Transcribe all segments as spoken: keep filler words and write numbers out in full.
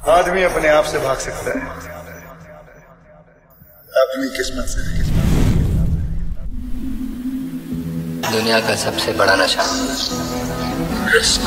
आदमी अपने आप से भाग सकता है, अपनी किस्मत से। दुनिया का सबसे बड़ा नशा risk.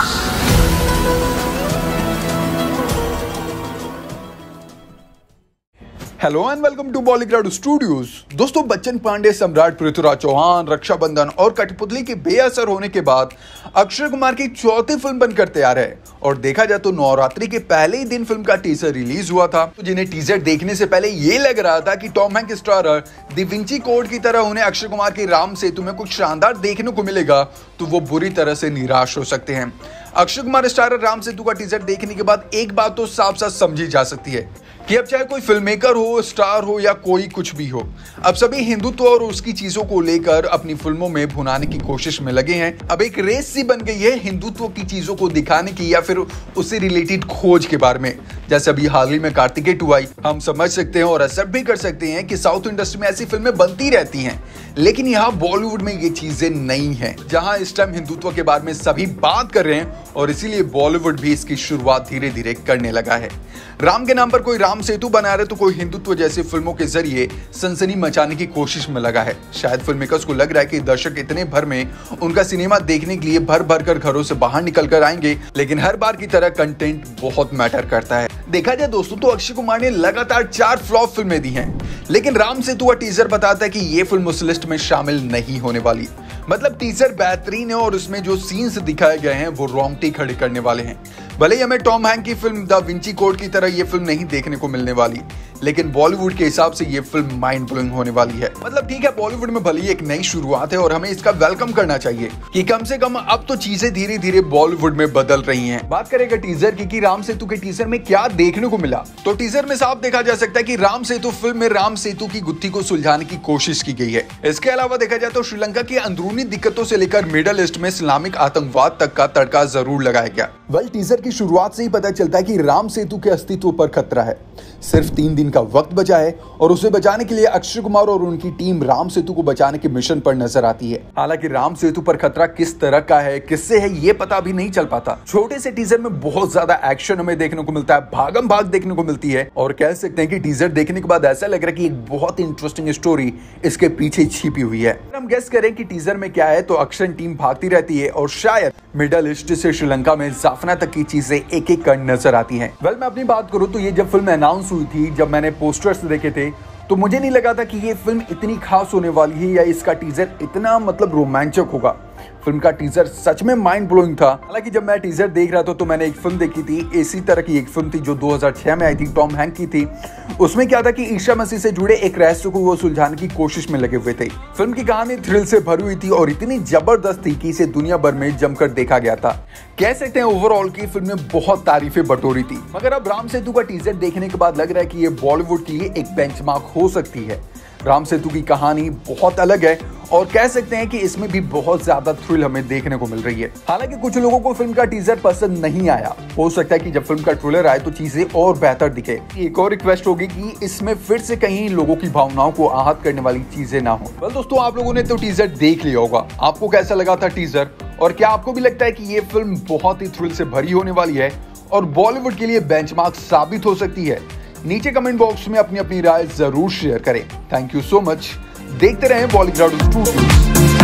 Hello and welcome to Bollygrad studios. दोस्तों, बच्चन पांडे, सम्राट पृथ्वीराज चौहान, रक्षाबंधन और कठपुतली के बेअसर होने के बाद अक्षय कुमार की चौथी फिल्म बनकर तैयार है। और देखा जाए तो नवरात्रि के पहले ही दिन फिल्म का टीजर रिलीज हुआ था। तो जिन्हें टीजर देखने से पहले ये लग रहा था कि Tom Hank starrer Da Vinci Code की तरह उन्हें अक्षय कुमार की राम सेतु में कुछ शानदार देखने को मिलेगा, तो वो बुरी तरह से निराश हो सकते हैं। अक्षय कुमार स्टारर राम सेतु का टीजर देखने के बाद एक बात तो साफ साफ समझी जा सकती है कि अब चाहे कोई फिल्म मेकर हो, स्टार हो या कोई कुछ भी हो, अब सभी हिंदुत्व और उसकी चीजों को लेकर अपनी फिल्मों में भुनाने की कोशिश में लगे हैं। अब एक रेस सी बन गई है हिंदुत्व की चीजों को दिखाने की या फिर उससे रिलेटेड खोज के बारे में। जैसे अभी हाल ही में कार्तिकेय टू आई, हम समझ सकते हैं और एक्सेप्ट भी कर सकते हैं कि साउथ इंडस्ट्री में ऐसी फिल्में बनती रहती हैं, लेकिन यहाँ बॉलीवुड में ये चीजें नहीं है, जहां इस टाइम हिंदुत्व के बारे में सभी बात कर रहे हैं और इसीलिए बॉलीवुड भी इसकी शुरुआत धीरे धीरे करने लगा है। राम के नाम पर कोई राम सेतु बना रहे तो कोई हिंदुत्व जैसी फिल्मों के जरिए सनसनी मचाने की कोशिश में लगा है। शायद फिल्म मेकर्स को लग रहा है कि दर्शक इतने भर में उनका सिनेमा देखने के लिए भर भर कर घरों से बाहर निकल कर आएंगे, लेकिन हर बार की तरह कंटेंट बहुत मैटर करता है। देखा जाए दोस्तों तो अक्षय कुमार ने लगातार चार फ्लॉप फिल्में दी हैं, लेकिन राम सेतु का टीजर बताता है कि ये फिल्म उस लिस्ट में शामिल नहीं होने वाली। मतलब टीजर बेहतरीन है और उसमें जो सीन्स दिखाए गए हैं वो रोंगटे खड़े करने वाले हैं। भले ही हमें टॉम हैंक की फिल्म दा विंची कोड की तरह ये फिल्म नहीं देखने को मिलने वाली, लेकिन बॉलीवुड के हिसाब से ये फिल्म माइंड ब्लोइंग होने वाली है। मतलब ठीक है, बॉलीवुड में भले ही एक नई शुरुआत है और हमें इसका वेलकम करना चाहिए कि कम से कम अब तो चीजें धीरे धीरे बॉलीवुड में बदल रही हैं। बात करेगा टीजर की कि राम सेतु के टीजर में क्या देखने को मिला, तो टीजर में साफ देखा जा सकता है कि राम सेतु फिल्म में राम सेतु की गुत्थी को सुलझाने की कोशिश की गई है। इसके अलावा देखा जाए तो श्रीलंका की अंदरूनी दिक्कतों से लेकर मिडल ईस्ट में इस्लामिक आतंकवाद तक का तड़का जरूर लगाया गया। वेल, टीजर की शुरुआत से ही पता चलता है कि राम सेतु के अस्तित्व पर खतरा है। सिर्फ तीन दिन का वक्त बचा है और उसे बचाने के लिए अक्षय कुमार और उनकी टीम राम सेतु को बचाने के मिशन पर नजर आती है। हालांकि राम सेतु पर खतरा किस तरह का है, किससे है, ये पता भी नहीं चल पाता। छोटे से टीजर में बहुत ज्यादा एक्शन हमें देखने को मिलता है, भागम भाग देखने को मिलती है और कह सकते हैं कि टीजर देखने के बाद ऐसा लग रहा है कि एक बहुत इंटरेस्टिंग स्टोरी इसके पीछे छिपी हुई है। हम गेस करें कि टीजर में क्या है तो अक्षय टीम भागती रहती है और शायद मिडल ईस्ट से श्रीलंका में जाफना तक की चीजें एक एक कर नजर आती हैं। वेल, मैं अपनी बात करूं तो ये जब फिल्म अनाउंस हुई थी, जब मैंने पोस्टर्स देखे थे, तो मुझे नहीं लगा था कि ये फिल्म इतनी खास होने वाली है या इसका टीजर इतना मतलब रोमांचक होगा। फिल्म का टीजर सच में माइंड ब्लोइंग था। हालांकि जब मैं टीजर देख रहा था तो मैंने एक फिल्म देखी थी, इसी तरह की एक फिल्म थी जो दो हज़ार छह में आई थी, टॉम हैंक की थी। उसमें क्या था कि ईसा मसीह से जुड़े एक रहस्य को वो सुलझाने की कोशिश में लगे हुए थे। फिल्म की कहानी थ्रिल से भरी हुई थी और इतनी जबरदस्त थी कि इसे दुनिया भर में जमकर देखा गया था। कह सकते हैं ओवरऑल की फिल्म ने बहुत तारीफें बटोरी थी। मगर अब राम सेतु का टीजर देखने के बाद लग रहा है कि ये बॉलीवुड के लिए एक बेंचमार्क हो सकती है। राम सेतु की कहानी बहुत अलग है और कह सकते हैं कि इसमें भी बहुत ज्यादा थ्रिल हमें देखने को मिल रही है। हालांकि कुछ लोगों को फिल्म का टीजर पसंद नहीं आया, हो सकता है कि जब फिल्म का ट्रेलर आए तो चीजें और बेहतर दिखे। एक और रिक्वेस्ट होगी कि इसमें फिर से कहीं लोगों की भावनाओं को आहत करने वाली चीजें ना हो। वेल दोस्तों, आप लोगों ने तो टीजर देख लिया होगा, आपको कैसा लगा था टीजर और क्या आपको भी लगता है कि ये फिल्म बहुत ही थ्रिल से भरी होने वाली है और बॉलीवुड के लिए बेंचमार्क साबित हो सकती है? नीचे कमेंट बॉक्स में अपनी अपनी राय जरूर शेयर करें। Thank you so much. देखते रहें बॉलीग्राड स्टूडियोज।